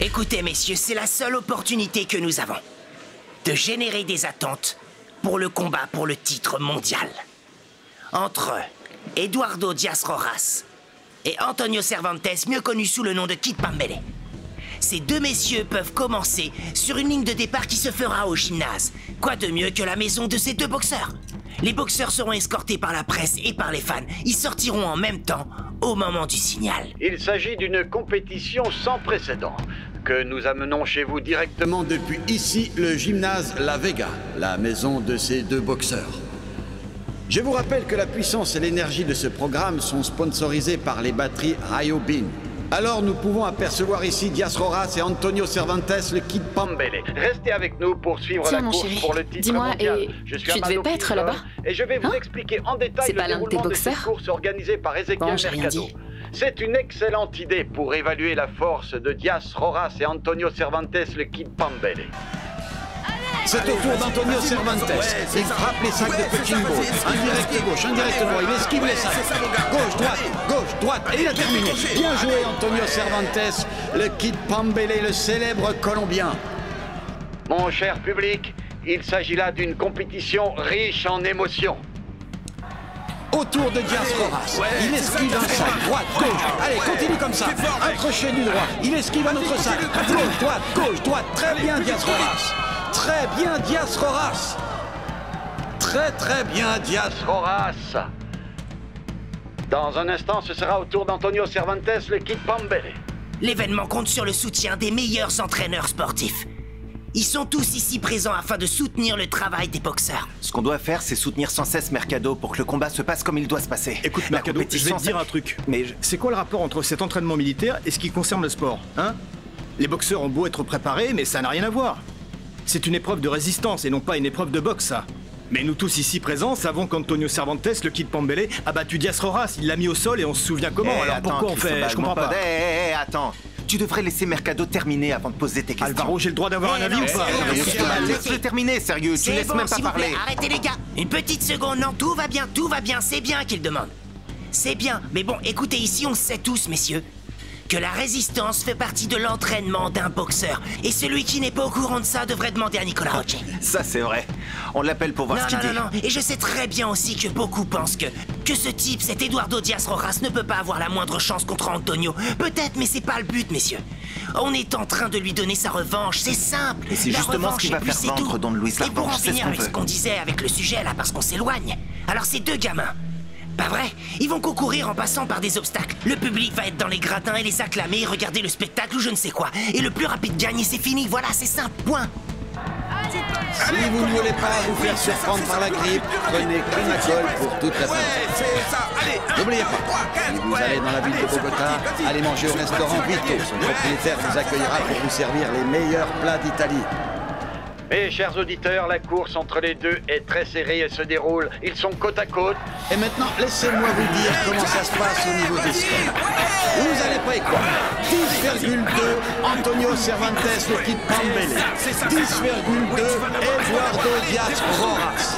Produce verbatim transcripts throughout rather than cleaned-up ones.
Écoutez, messieurs, c'est la seule opportunité que nous avons de générer des attentes pour le combat pour le titre mondial. Entre Eduardo Diaz Rojas et Antonio Cervantes, mieux connu sous le nom de Kid Pambele. Ces deux messieurs peuvent commencer sur une ligne de départ qui se fera au gymnase. Quoi de mieux que la maison de ces deux boxeurs? Les boxeurs seront escortés par la presse et par les fans. Ils sortiront en même temps au moment du signal. Il s'agit d'une compétition sans précédent que nous amenons chez vous directement depuis ici, le gymnase La Vega, la maison de ces deux boxeurs. Je vous rappelle que la puissance et l'énergie de ce programme sont sponsorisées par les batteries Rayobin. Alors nous pouvons apercevoir ici Diaz Rojas et Antonio Cervantes, le Kid Pambele. Restez avec nous pour suivre Tiens, la mon course chéri, pour le titre dis-moi, mondial. et Je suis tu devais pas être là-bas? Et je vais vous hein expliquer en détail le pas l'un de tes déroulement de cette boxeurs course organisée par Ezequiel Bon, j'ai rien Mercado. dit. C'est une excellente idée pour évaluer la force de Diaz Rojas et Antonio Cervantes, le Kid Pambele. C'est au tour d'Antonio Cervantes. Il frappe les sacs de Pechimbo. Indirect gauche, indirect droit. Il esquive les sacs. Gauche, droite, gauche, droite. Et il a terminé. Bien joué, Antonio Cervantes, le Kid Pambele, le célèbre Colombien. Mon cher public, il s'agit là d'une compétition riche en émotions. Autour de Diaz Rojas, ouais, il esquive un sac, droite, gauche, allez, continue comme ça, un crochet du droit, il esquive un autre sac, gauche, droite, gauche, droite, très bien Diaz Rojas, très bien Diaz Rojas, très très bien Diaz Rojas. Dans un instant, ce sera au tour d'Antonio Cervantes, le Kid Pambele. L'événement compte sur le soutien des meilleurs entraîneurs sportifs. Ils sont tous ici présents afin de soutenir le travail des boxeurs. Ce qu'on doit faire, c'est soutenir sans cesse Mercado pour que le combat se passe comme il doit se passer. Écoute, La Mercado, je vais te dire un truc. Mais je... c'est quoi le rapport entre cet entraînement militaire et ce qui concerne le sport, hein? Les boxeurs ont beau être préparés, mais ça n'a rien à voir. C'est une épreuve de résistance et non pas une épreuve de boxe, ça. Mais nous tous ici présents savons qu'Antonio Cervantes, le Kid Pambele, a battu Diaz Rojas. Il l'a mis au sol et on se souvient comment. Eh, Alors attends, pourquoi on fait... Je comprends pas. Eh, eh, eh, attends. Tu devrais laisser Mercado terminer avant de poser tes questions. Alvaro, j'ai le droit d'avoir Eh un avis non, ou pas? Laisse-le terminer, sérieux. Tu C'est laisses bon, même pas s'il vous plaît, parler. arrêtez les gars. Une petite seconde, non, tout va bien, tout va bien, c'est bien qu'il demande. C'est bien, mais bon, écoutez, ici on sait tous, messieurs, que la résistance fait partie de l'entraînement d'un boxeur. Et celui qui n'est pas au courant de ça devrait demander à Nicolas Roche. Ça, c'est vrai. On l'appelle pour voir Non, ce qu'il non, dit. non, non, et je sais très bien aussi que beaucoup pensent que que ce type, cet Eduardo Diaz Rojas, ne peut pas avoir la moindre chance contre Antonio. Peut-être, mais c'est pas le but, messieurs. On est en train de lui donner sa revanche, c'est simple. Et c'est La justement revanche, ce qui et va puis faire c'est vaincre tout. Don Luis la Et pour en revanche, c'est ce finir qu'on avec ce veut. qu'on disait avec le sujet, là, parce qu'on s'éloigne. Alors ces deux gamins, pas vrai, ils vont concourir en passant par des obstacles. Le public va être dans les gradins et les acclamer, regarder le spectacle ou je ne sais quoi. Et le plus rapide gagne et c'est fini, voilà, c'est simple, point. Si vous ne voulez pas vous faire surprendre par la grippe, prenez Clinacol pour toute la famille. N'oubliez pas, si vous allez dans la ville de Bogota, allez manger au restaurant Vito. Son propriétaire vous accueillera pour vous servir les meilleurs plats d'Italie. Mes chers auditeurs, la course entre les deux est très serrée et se déroule. Ils sont côte à côte. Et maintenant, laissez-moi vous dire comment ça se passe au niveau des scores. Vous allez pas y croire. dix virgule deux, Antonio Cervantes, le Kid Pambele. dix virgule deux, Eduardo Diaz Rojas.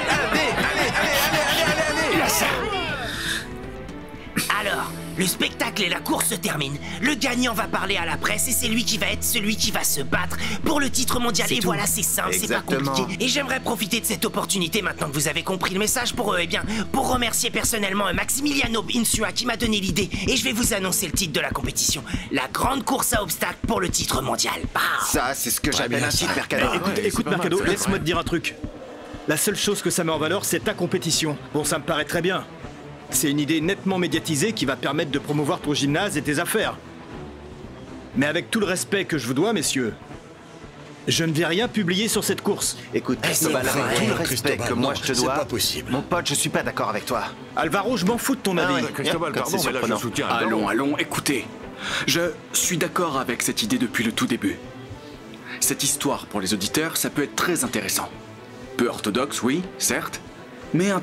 Alors, le spectacle et la course se terminent. Le gagnant va parler à la presse et c'est lui qui va être celui qui va se battre pour le titre mondial. Et tout. voilà, c'est simple, c'est pas Exactement. compliqué. Et j'aimerais profiter de cette opportunité maintenant que vous avez compris le message pour eux, eh bien, pour remercier personnellement Maximiliano Insua qui m'a donné l'idée. Et je vais vous annoncer le titre de la compétition. La grande course à obstacles pour le titre mondial. Bah. Ça, c'est ce que j'appelle un titre, Mercado. Eh, écoute, écoute Mercado, laisse-moi te dire un truc. La seule chose que ça met en valeur, c'est ta compétition. Bon, ça me paraît très bien. C'est une idée nettement médiatisée qui va permettre de promouvoir ton gymnase et tes affaires. Mais avec tout le respect que je vous dois, messieurs, je ne vais rien publier sur cette course. Écoute, Cristobal, c'est avec vrai. tout le respect Cristobal, que moi non, je te c'est dois, pas possible. mon pote, je suis pas d'accord avec toi. Alvaro, je m'en fous de ton avis. ouais. Cristobal, Comme pardon, c'est mais là je surprenant. soutiens. Allons, allons, écoutez. Je suis d'accord avec cette idée depuis le tout début. Cette histoire, pour les auditeurs, ça peut être très intéressant. Peu orthodoxe, oui, certes, mais intéressant.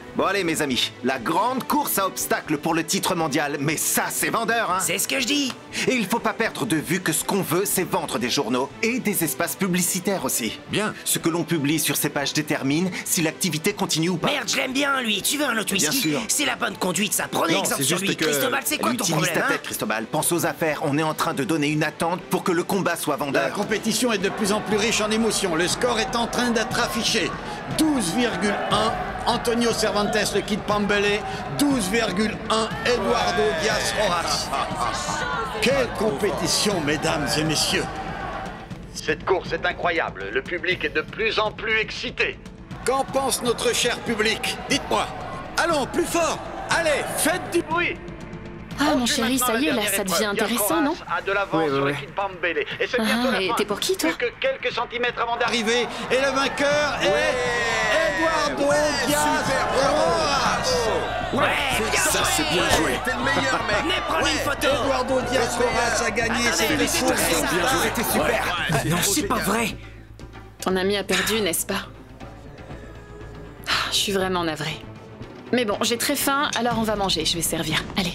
Bon allez mes amis, la grande course à obstacles pour le titre mondial. Mais ça c'est vendeur, hein. C'est ce que je dis. Et il faut pas perdre de vue que ce qu'on veut, c'est vendre des journaux et des espaces publicitaires aussi. Bien. Ce que l'on publie sur ces pages détermine si l'activité continue ou pas. Merde, je l'aime bien, lui. Tu veux un autre Bien whisky? sûr. C'est la bonne conduite, ça. Prenez Non, exemple c'est sur juste lui. que- Cristobal, c'est quoi ton Utilise problème, ta hein? tête, Cristobal. Pense aux affaires. On est en train de donner une attente pour que le combat soit La vendeur. compétition est de plus en plus riche en émotions. Le score est en train d'être affiché. douze virgule un, Antonio Cervantes, le Kid Pambele. douze virgule un, Eduardo Diaz Rojas. Quelle compétition, mesdames et messieurs. Cette course est incroyable. Le public est de plus en plus excité. Qu'en pense notre cher public? Dites-moi. Allons, plus fort. Allez, faites du bruit. Ah, On mon suit chéri, maintenant ça la y est, là, dernière ça devient épreuve. intéressant, non? Diaz Rojas a de l'avance Oui, oui, sur le oui. Kid Pambele. Et c'est Ah, bientôt la et fin. t'es pour qui, toi? Plus que quelques centimètres avant d'arriver. Arrivé. Et le vainqueur est Eduardo Diaz Rojas. Ouais, bien Ça, joué. c'est bien joué. T'es le meilleur, mec. Venez prendre une photo. Eduardo Diaz Rojas a gagné. Attendez, C'était laissez fou. passer ça. Bien joué, c'était super. Non, c'est pas vrai. Ton ami a perdu, n'est-ce pas? Ah, je suis vraiment navrée. Mais bon, j'ai très faim, alors on va manger. Je vais servir. Allez.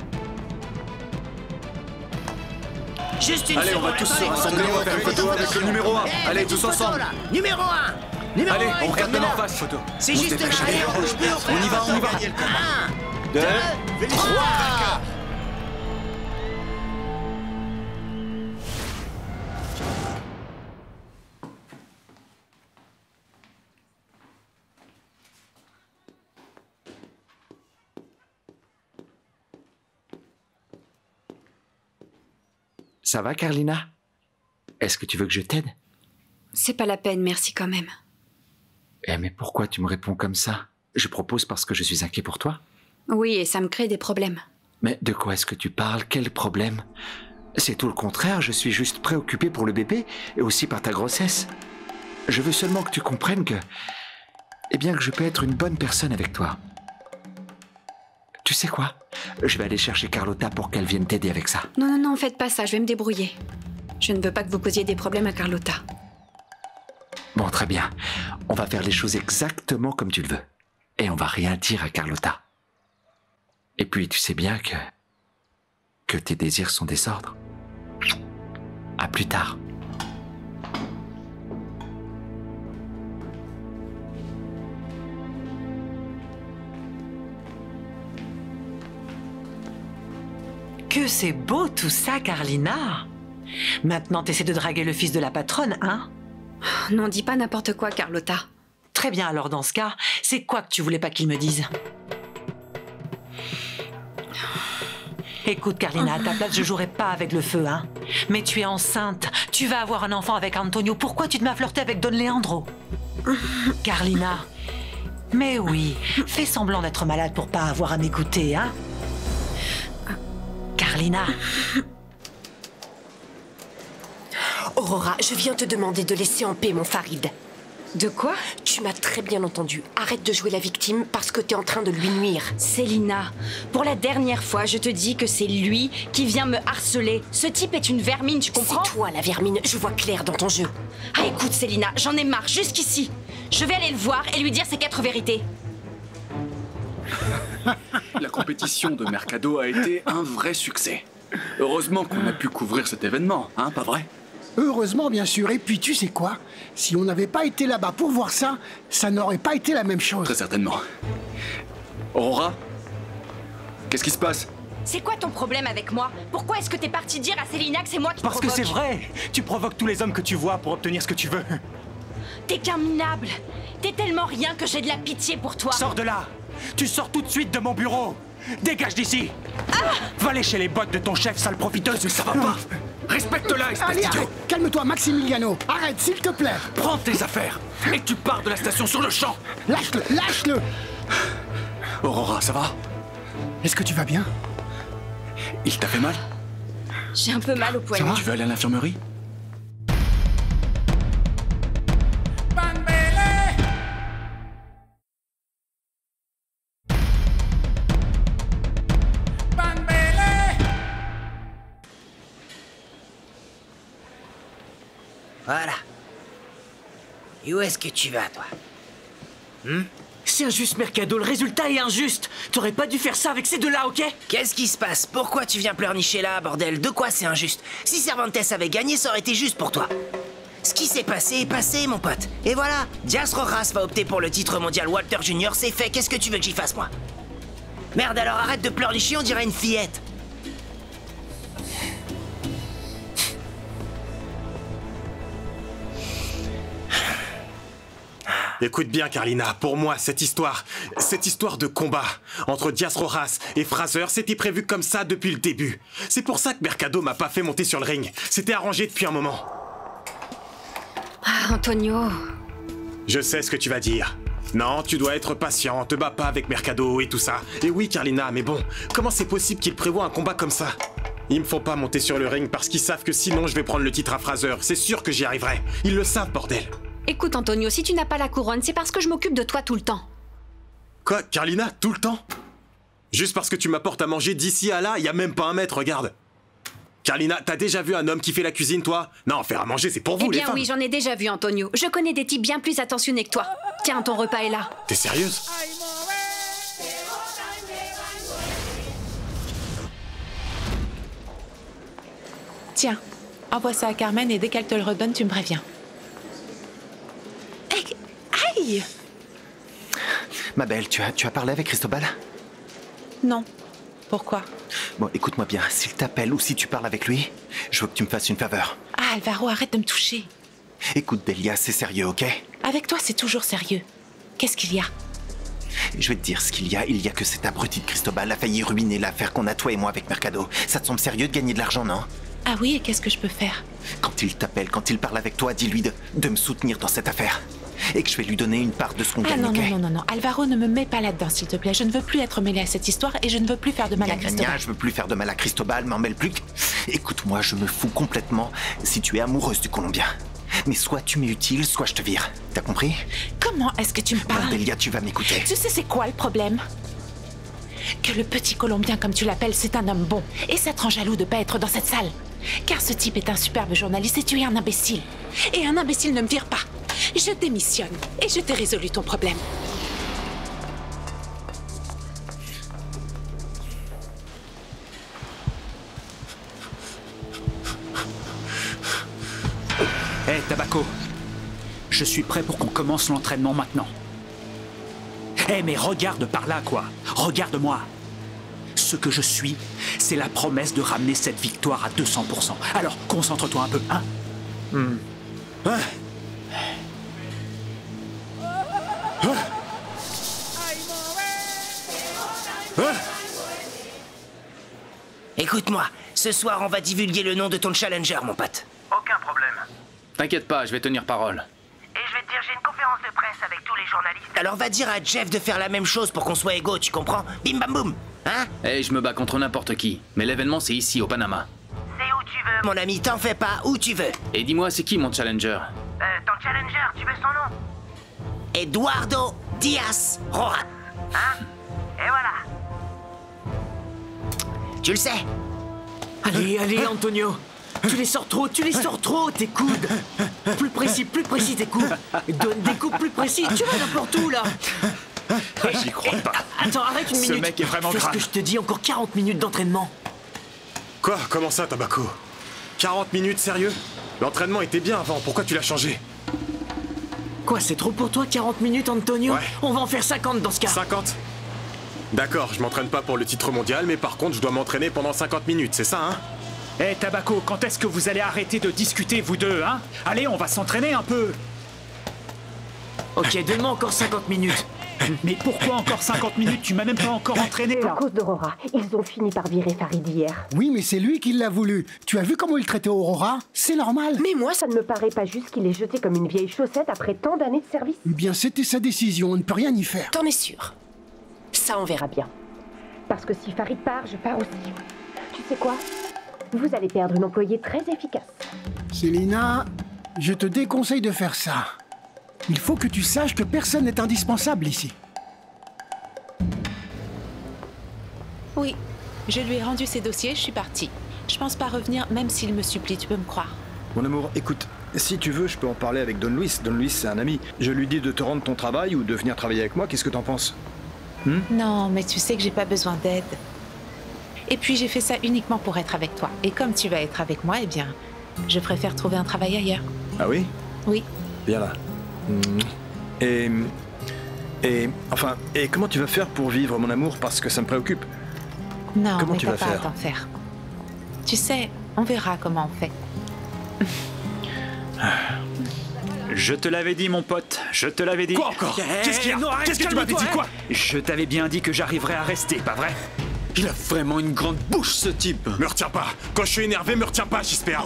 Juste une Allez, on seconde. va tous se attendez, rassembler, on va faire une photo avec le numéro un. Eh, Allez, faites tous une photo, ensemble. là. Numéro un. Numéro Allez, un, on regarde bien en terminal. face. Photo. C'est On se juste dépêche, là. allez. Allez, On y va, on y va. Un, deux, Félicitations, trois. vainqueur. Ça va, Carlina? Est-ce que tu veux que je t'aide? C'est pas la peine, merci quand même. Eh, mais pourquoi tu me réponds comme ça? Je propose parce que je suis inquiet pour toi. Oui, et ça me crée des problèmes. Mais de quoi est-ce que tu parles? Quel problème? C'est tout le contraire, je suis juste préoccupé pour le bébé et aussi par ta grossesse. Je veux seulement que tu comprennes que... Eh bien, que je peux être une bonne personne avec toi. Tu sais quoi? Je vais aller chercher Carlotta pour qu'elle vienne t'aider avec ça. Non, non, non, faites pas ça, je vais me débrouiller. Je ne veux pas que vous causiez des problèmes à Carlotta. Bon, très bien. On va faire les choses exactement comme tu le veux. Et on va rien dire à Carlotta. Et puis, tu sais bien que... que tes désirs sont désordres. À plus tard. Que c'est beau tout ça, Carlina. Maintenant, t'essaies de draguer le fils de la patronne, hein? N'en dis pas n'importe quoi, Carlotta. Très bien, alors dans ce cas, c'est quoi que tu voulais pas qu'il me dise? Écoute, Carlina, à ta place, je jouerai pas avec le feu, hein? Mais tu es enceinte, tu vas avoir un enfant avec Antonio. Pourquoi tu te m'as flirté avec Don Leandro? Carlina, mais oui, fais semblant d'être malade pour pas avoir à m'écouter, hein? Carlina. Aurora, je viens te demander de laisser en paix mon Farid. De quoi? Tu m'as très bien entendu. Arrête de jouer la victime parce que t'es en train de lui nuire. Célina, pour la dernière fois, je te dis que c'est lui qui vient me harceler. Ce type est une vermine, tu comprends? C'est toi la vermine, je vois clair dans ton jeu. Ah écoute Célina, j'en ai marre, jusqu'ici. Je vais aller le voir et lui dire ses quatre vérités. La compétition de Mercado a été un vrai succès. Heureusement qu'on a pu couvrir cet événement, hein, pas vrai? Heureusement, bien sûr. Et puis, tu sais quoi? Si on n'avait pas été là-bas pour voir ça, ça n'aurait pas été la même chose. Très certainement. Aurora? Qu'est-ce qui se passe? C'est quoi ton problème avec moi? Pourquoi est-ce que t'es parti dire à Célina que c'est moi qui Parce que provoque? c'est vrai. Tu provoques tous les hommes que tu vois pour obtenir ce que tu veux. T'es qu'un minable. T'es tellement rien que j'ai de la pitié pour toi. Sors de là. Tu sors tout de suite de mon bureau. Dégage d'ici. Va aller chez les bottes de ton chef, sale profiteuse. Mais ça va pas! Respecte-la, espèce Allez, d'idiot! arrête. Calme-toi, Maximiliano. Arrête, s'il te plaît. Prends tes affaires et tu pars de la station sur le champ! Lâche-le, lâche-le. Aurora, ça va? Est-ce que tu vas bien? Il t'a fait mal? J'ai un peu mal au poignet. Tu veux aller à l'infirmerie? Voilà. Et où est-ce que tu vas, toi? Hmm? c'est injuste, Mercado. Le résultat est injuste. T'aurais pas dû faire ça avec ces deux-là, ok? Qu'est-ce qui se passe? Pourquoi tu viens pleurnicher là, bordel? De quoi c'est injuste? Si Cervantes avait gagné, ça aurait été juste pour toi. Ce qui s'est passé est passé, mon pote. Et voilà, Diaz Rojas va opter pour le titre mondial Walter Junior, c'est fait. Qu'est-ce que tu veux que j'y fasse, moi? Merde, alors arrête de pleurnicher, on dirait une fillette. Écoute bien, Carlina, pour moi, cette histoire, cette histoire de combat entre Diaz Rojas et Fraser, c'était prévu comme ça depuis le début. C'est pour ça que Mercado m'a pas fait monter sur le ring. C'était arrangé depuis un moment. Ah, Antonio... Je sais ce que tu vas dire. Non, tu dois être patient, te bats pas avec Mercado et tout ça. Et oui, Carlina, mais bon, comment c'est possible qu'il prévoit un combat comme ça? Ils me font pas monter sur le ring parce qu'ils savent que sinon je vais prendre le titre à Fraser. C'est sûr que j'y arriverai. Ils le savent, bordel. Écoute, Antonio, si tu n'as pas la couronne, c'est parce que je m'occupe de toi tout le temps. Quoi, Carlina, tout le temps? Juste parce que tu m'apportes à manger d'ici à là, y a même pas un mètre, regarde. Carlina, t'as déjà vu un homme qui fait la cuisine, toi? Non, faire à manger, c'est pour vous, eh les femmes. Eh bien oui, j'en ai déjà vu, Antonio. Je connais des types bien plus attentionnés que toi. Tiens, ton repas est là. T'es sérieuse? Tiens, envoie ça à Carmen et dès qu'elle te le redonne, tu me préviens. Aïe! Ma belle, tu as, tu as parlé avec Cristobal? Non. Pourquoi? Bon, écoute-moi bien, s'il t'appelle ou si tu parles avec lui, je veux que tu me fasses une faveur. Ah, Alvaro, arrête de me toucher. Écoute, Delia, c'est sérieux, ok? Avec toi, c'est toujours sérieux. Qu'est-ce qu'il y a? Je vais te dire ce qu'il y a. Il y a que cet abruti de Cristobal a failli ruiner l'affaire qu'on a toi et moi avec Mercado. Ça te semble sérieux de gagner de l'argent, non? Ah oui, et qu'est-ce que je peux faire? Quand il t'appelle, quand il parle avec toi, dis-lui de, de me soutenir dans cette affaire. Et que je vais lui donner une part de ce qu'on ah, gagne, non, ok? non, non, non, non. Alvaro, ne me mets pas là-dedans, s'il te plaît. Je ne veux plus être mêlée à cette histoire et je ne veux plus faire de mal à Cristobal. Je veux plus faire de mal à Cristobal, m'en mêle plus que... Écoute-moi, je me fous complètement si tu es amoureuse du Colombien. Mais soit tu m'es utile, soit je te vire. T'as compris? Comment est-ce que tu me parles? Non, Delia, tu vas m'écouter. Tu sais c'est quoi le problème? Que le petit Colombien, comme tu l'appelles, c'est un homme bon. Et ça te rend jaloux de pas être dans cette salle. Car ce type est un superbe journaliste et tu es un imbécile. Et un imbécile ne me vire pas. Je démissionne et je t'ai résolu ton problème. Hé, hey, Tabaco. Je suis prêt pour qu'on commence l'entraînement maintenant. Hé, hey, mais regarde par là, quoi. Regarde-moi. Ce que je suis, c'est la promesse de ramener cette victoire à deux cents pour cent. Alors, concentre-toi un peu, hein? Hmm. Ah. Ah. Ah. Écoute-moi, ce soir on va divulguer le nom de ton challenger, mon pote. Aucun problème. T'inquiète pas, je vais tenir parole. Et je vais te dire, j'ai une conférence de presse avec tous les journalistes. Alors va dire à Jeff de faire la même chose pour qu'on soit égaux, tu comprends? Bim bam boum. Hein? Eh, hey, je me bats contre n'importe qui. Mais l'événement, c'est ici, au Panama. C'est où tu veux. Mon ami, t'en fais pas, où tu veux. Et dis-moi, c'est qui mon challenger? Euh, ton challenger, tu veux son nom? Eduardo Diaz Rojas. Hein? Et voilà. Tu le sais. Allez, allez, Antonio. Tu les sors trop, tu les sors trop, tes coudes. Plus précis, plus précis tes coups. Donne des coups plus précis. Tu vas n'importe où, là. J'y crois pas. Attends, arrête une minute. Ce mec est vraiment Fais grave. ce que je te dis, encore quarante minutes d'entraînement. Quoi? Comment ça, Tabaco? quarante minutes, sérieux? L'entraînement était bien avant, pourquoi tu l'as changé? Quoi, c'est trop pour toi, quarante minutes, Antonio? Ouais. On va en faire cinquante dans ce cas. cinquante? D'accord, je m'entraîne pas pour le titre mondial, mais par contre, je dois m'entraîner pendant cinquante minutes, c'est ça, hein? Hé, hey, Tabaco, quand est-ce que vous allez arrêter de discuter, vous deux, hein? Allez, on va s'entraîner un peu. Ok, donne-moi encore cinquante minutes. Mais pourquoi encore cinquante minutes? Tu m'as même pas encore entraîné, là. À cause d'Aurora, ils ont fini par virer Farid hier. Oui, mais c'est lui qui l'a voulu. Tu as vu comment il traitait Aurora? C'est normal. Mais moi, ça ne me paraît pas juste qu'il ait jeté comme une vieille chaussette après tant d'années de service. Eh bien, c'était sa décision, on ne peut rien y faire. T'en es sûr? Ça, on verra bien. Parce que si Farid part, je pars aussi. Tu sais quoi? Vous allez perdre une employée très efficace. Célina, je te déconseille de faire ça. Il faut que tu saches que personne n'est indispensable ici. Oui, je lui ai rendu ses dossiers, je suis partie. Je pense pas revenir, même s'il me supplie, tu peux me croire. Mon amour, écoute, si tu veux, je peux en parler avec Don Luis. Don Luis, c'est un ami. Je lui dis de te rendre ton travail ou de venir travailler avec moi. Qu'est-ce que t'en penses? hmm Non, mais tu sais que j'ai pas besoin d'aide. Et puis j'ai fait ça uniquement pour être avec toi. Et comme tu vas être avec moi, eh bien, je préfère trouver un travail ailleurs. Ah oui? Oui. Viens là. Hmm. Et... Et... Enfin, et comment tu vas faire pour vivre, mon amour? Parce que ça me préoccupe. Non, comment mais tu t'as vas pas à faire t'en faire. Tu sais, on verra comment on fait. Je te l'avais dit, mon pote, je te l'avais dit. Quoi encore? Qu'est-ce qu'il y a? Qu'est-ce que tu m'avais dit, quoi? Je t'avais bien dit que j'arriverais à rester, pas vrai? Il a vraiment une grande bouche, ce type. Me retiens pas. Quand je suis énervé, me retiens pas, j'espère.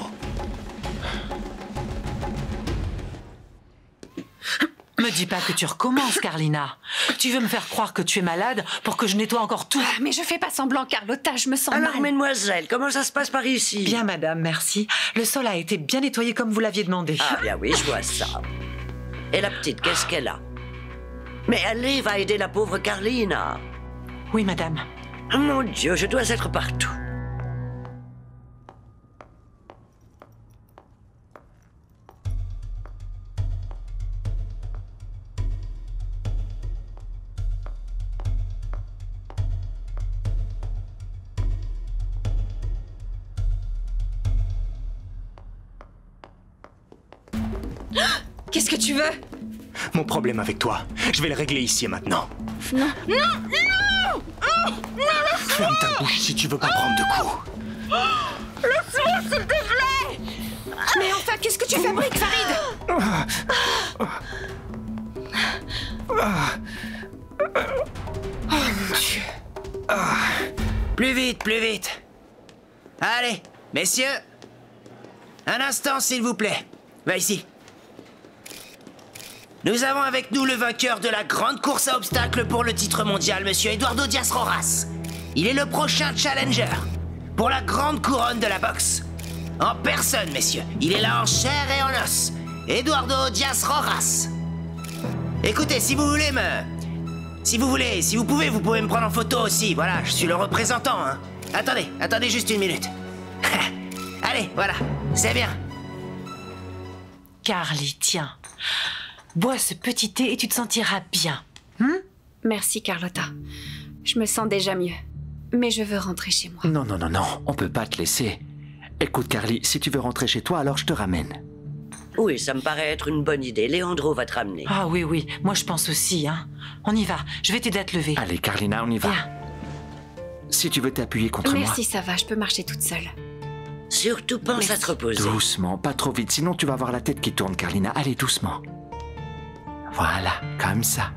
Me dis pas que tu recommences, Carlina. Tu veux me faire croire que tu es malade pour que je nettoie encore tout? Mais je fais pas semblant, Carlotta, je me sens Alors, mal. mesdemoiselles, comment ça se passe par ici? Bien, madame, merci. Le sol a été bien nettoyé comme vous l'aviez demandé. Ah bien oui, je vois ça. Et la petite, qu'est-ce qu'elle a? Mais allez, va aider la pauvre Carlina. Oui, madame. Oh, mon Dieu, je dois être partout. Qu'est-ce que tu veux? Mon problème avec toi, je vais le régler ici et maintenant. Non, non, non! Oh, non, Ferme ta bouche si tu veux pas prendre de coups. laisse-moi, s'il te plaît! Mais enfin, qu'est-ce que tu fabriques, Farid? Oh mon Dieu. Plus vite, plus vite. Allez, messieurs. Un instant, s'il vous plaît. Va ici. Nous avons avec nous le vainqueur de la grande course à obstacles pour le titre mondial, monsieur Eduardo Diaz Roras. Il est le prochain challenger pour la grande couronne de la boxe. En personne, messieurs. Il est là en chair et en os. Eduardo Diaz Roras. Écoutez, si vous voulez me... Si vous voulez, si vous pouvez, vous pouvez me prendre en photo aussi. Voilà, je suis le représentant, hein. Attendez, attendez juste une minute. Allez, voilà, c'est bien. Carly, tiens. Bois ce petit thé et tu te sentiras bien. Hmm? Merci, Carlotta. Je me sens déjà mieux. Mais je veux rentrer chez moi. Non, non, non, non, on peut pas te laisser. Écoute, Carly, si tu veux rentrer chez toi, alors je te ramène. Oui, ça me paraît être une bonne idée. Leandro va te ramener. Ah oui, oui, moi je pense aussi, hein. On y va, je vais t'aider à te lever. Allez, Carlina, on y va. Viens. Si tu veux t'appuyer contre moi... Merci, ça va, je peux marcher toute seule. Surtout pense Merci. à te reposer. Doucement, pas trop vite, sinon tu vas avoir la tête qui tourne, Carlina. Allez, doucement. Voilà, comme ça.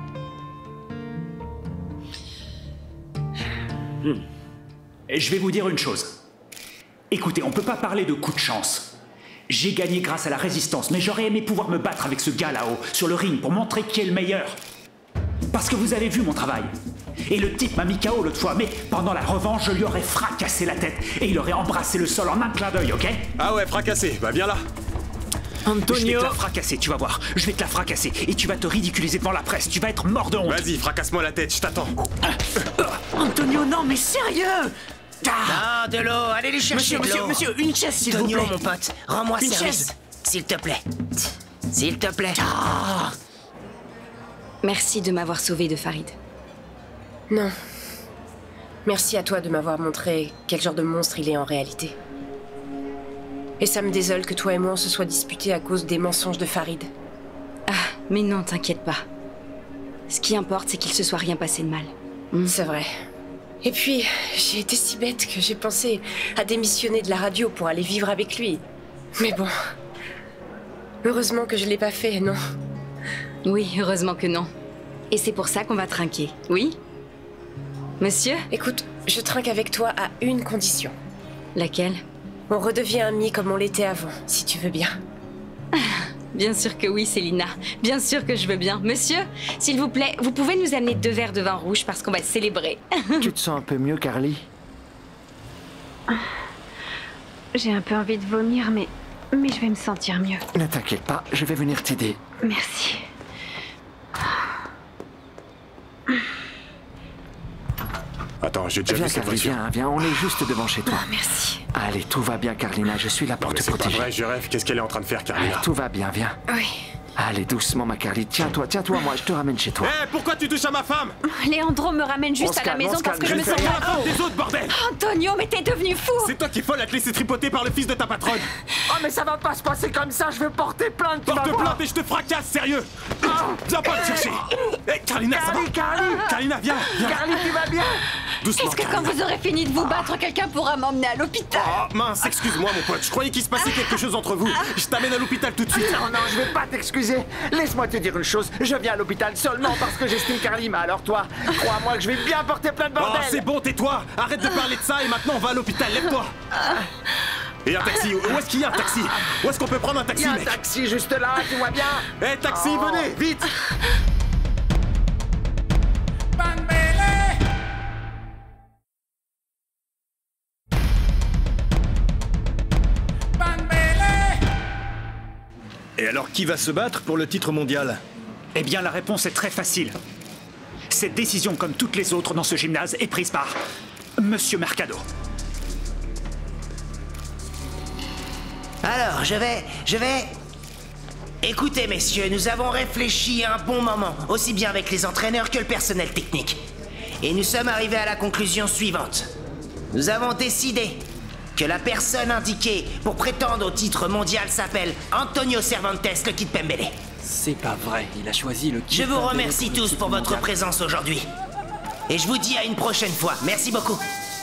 Hmm. Et je vais vous dire une chose. Écoutez, on peut pas parler de coup de chance. J'ai gagné grâce à la résistance, mais j'aurais aimé pouvoir me battre avec ce gars là-haut, sur le ring, pour montrer qui est le meilleur. Parce que vous avez vu mon travail. Et le type m'a mis K O l'autre fois, mais pendant la revanche, je lui aurais fracassé la tête, et il aurait embrassé le sol en un clin d'œil, ok? Ah ouais, fracassé, bah viens là. Antonio! Je vais te la fracasser, tu vas voir. Je vais te la fracasser, et tu vas te ridiculiser devant la presse. Tu vas être mort de honte. Vas-y, fracasse-moi la tête, je t'attends. Antonio, non, mais sérieux! Ah, de l'eau, allez lui chercher Monsieur, de l'eau. monsieur, monsieur, une chaise, s'il vous plaît. Antonio, mon pote, rends-moi Une service. chaise. S'il te plaît. S'il te plaît. Ah. Merci de m'avoir sauvé de Farid. Non. Merci à toi de m'avoir montré quel genre de monstre il est en réalité. Et ça me désole que toi et moi on se soit disputés à cause des mensonges de Farid. Ah, mais non, t'inquiète pas. Ce qui importe, c'est qu'il se soit rien passé de mal. Mm. C'est vrai. Et puis, j'ai été si bête que j'ai pensé à démissionner de la radio pour aller vivre avec lui. Mais bon... Heureusement que je l'ai pas fait, non? Oui, heureusement que non. Et c'est pour ça qu'on va trinquer, oui? Monsieur? Écoute, je trinque avec toi à une condition. Laquelle? On redevient amis comme on l'était avant, si tu veux bien. Bien sûr que oui, Célina. Bien sûr que je veux bien. Monsieur, s'il vous plaît, vous pouvez nous amener deux verres de vin rouge parce qu'on va célébrer. Tu te sens un peu mieux, Carly? J'ai un peu envie de vomir, mais... Mais je vais me sentir mieux. Ne t'inquiète pas, je vais venir t'aider. Merci. Attends, j'ai déjà Viens, vu cette Carly, voiture. viens, viens, on est juste devant chez toi. Oh, merci. Allez, tout va bien, Carlina, je suis là pour Non, mais te c'est pas protéger. vrai, je rêve. Qu'est-ce qu'elle est en train de faire, Carlina? Allez, tout va bien, viens. Oui. Allez, doucement, ma Carly. Tiens-toi, tiens-toi, moi, je te ramène chez toi. Hé, pourquoi tu touches à ma femme? Leandro me ramène On juste se à la calme, on maison se parce calme, que je me je sens vais mal. la femme des autres, bordel! Antonio, mais t'es devenu fou! C'est toi qui es folle à te laisser tripoter par le fils de ta patronne! Oh, mais ça va pas se passer comme ça, je vais porter plainte, tu Porte vas voir. plainte et je te fracasse, sérieux! Viens pas me chercher! Hé, Carlina, ça va? Carly, Carly Carlina, viens, viens! Carly, tu vas bien? Doucement, Est-ce que quand Carlina. vous aurez fini de vous battre, quelqu'un pourra m'emmener à l'hôpital? Oh, mince, excuse-moi, mon pote. Je croyais qu'il se passait quelque chose entre vous. Je t'amène à l'hôpital tout de suite. Non, non, je vais pas t'excuser. Laisse-moi te dire une chose, je viens à l'hôpital seulement parce que j'estime Carly, mais alors toi, crois-moi que je vais bien porter plein de Oh, bordel. c'est bon, tais-toi. Arrête de parler de ça et maintenant on va à l'hôpital. Lève-toi. Et un taxi. Où est-ce qu'il y a un taxi? Où est-ce qu'on peut prendre un Il taxi, y a un mec? taxi juste là, tu vois bien. Hé, taxi, Oh. venez, vite. Et alors, qui va se battre pour le titre mondial? Eh bien, la réponse est très facile. Cette décision, comme toutes les autres dans ce gymnase, est prise par Monsieur Mercado. Alors, je vais... Je vais... Écoutez, messieurs, nous avons réfléchi un bon moment, aussi bien avec les entraîneurs que le personnel technique. Et nous sommes arrivés à la conclusion suivante. Nous avons décidé que la personne indiquée pour prétendre au titre mondial s'appelle Antonio Cervantes, le Kid Pembele. C'est pas vrai, il a choisi le Kid Je vous Pembele remercie pour le tous titre pour votre mondial. présence aujourd'hui. Et je vous dis à une prochaine fois. Merci beaucoup.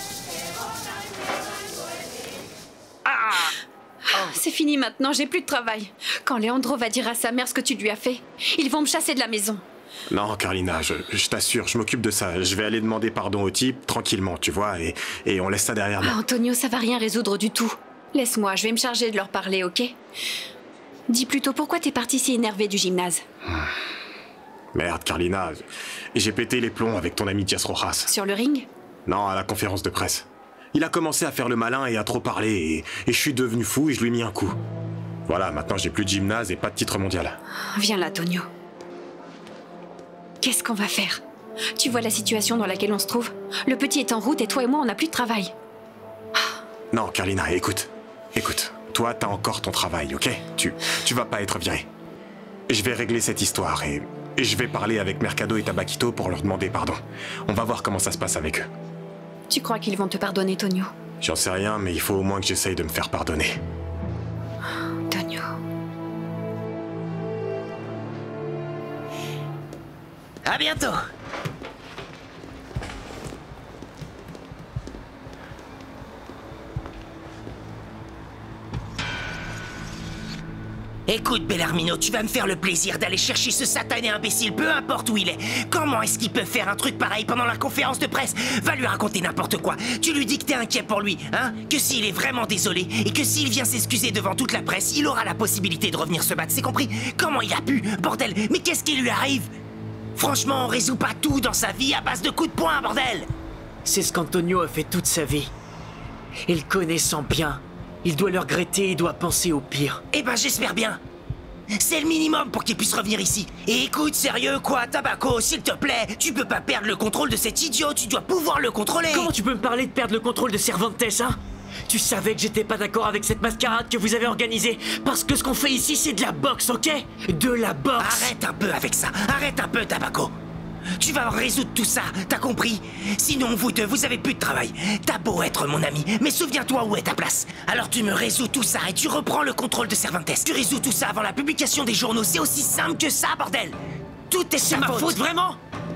C'est fini maintenant, j'ai plus de travail. Quand Leandro va dire à sa mère ce que tu lui as fait, ils vont me chasser de la maison. Non, Carlina, je, je t'assure, je m'occupe de ça. Je vais aller demander pardon au type, tranquillement, tu vois, et, et on laisse ça derrière Ah, nous. Antonio, ça va rien résoudre du tout. Laisse-moi, je vais me charger de leur parler, ok? Dis plutôt pourquoi t'es parti si énervé du gymnase. Merde, Carlina, j'ai pété les plombs avec ton ami Diaz Rojas. Sur le ring? Non, à la conférence de presse. Il a commencé à faire le malin et à trop parler, et, et je suis devenu fou et je lui ai mis un coup. Voilà, maintenant j'ai plus de gymnase et pas de titre mondial. Viens là, Tonio. Qu'est-ce qu'on va faire? Tu vois la situation dans laquelle on se trouve? Le petit est en route et toi et moi, on n'a plus de travail. Non, Carlina, écoute. Écoute, toi, t'as encore ton travail, ok? Tu, tu vas pas être viré. Je vais régler cette histoire et, et je vais parler avec Mercado et Tabaquito pour leur demander pardon. On va voir comment ça se passe avec eux. Tu crois qu'ils vont te pardonner, Tonio? J'en sais rien, mais il faut au moins que j'essaye de me faire pardonner. Tonio. À bientôt. Écoute, Bellarmino, tu vas me faire le plaisir d'aller chercher ce satané imbécile, peu importe où il est. Comment est-ce qu'il peut faire un truc pareil pendant la conférence de presse? Va lui raconter n'importe quoi. Tu lui dis que t'es inquiet pour lui, hein? Que s'il est vraiment désolé et que s'il vient s'excuser devant toute la presse, il aura la possibilité de revenir se battre, c'est compris? Comment il a pu? Bordel, mais qu'est-ce qui lui arrive? Franchement, on résout pas tout dans sa vie à base de coups de poing, bordel! C'est ce qu'Antonio a fait toute sa vie. Et le connaissant bien, il doit le regretter et doit penser au pire. Eh ben, j'espère bien. C'est le minimum pour qu'il puisse revenir ici. Et écoute, sérieux, quoi, Tabaco, s'il te plaît, tu peux pas perdre le contrôle de cet idiot, tu dois pouvoir le contrôler. Comment tu peux me parler de perdre le contrôle de Cervantes, hein? Tu savais que j'étais pas d'accord avec cette mascarade que vous avez organisée. Parce que ce qu'on fait ici, c'est de la boxe, ok? De la boxe. Arrête un peu avec ça, arrête un peu, Tabaco. Tu vas résoudre tout ça, t'as compris? Sinon, vous deux, vous avez plus de travail. T'as beau être mon ami, mais souviens-toi où est ta place. Alors tu me résous tout ça et tu reprends le contrôle de Cervantes. Tu résous tout ça avant la publication des journaux, c'est aussi simple que ça, bordel. Tout est C'est ta ma faute. faute, vraiment?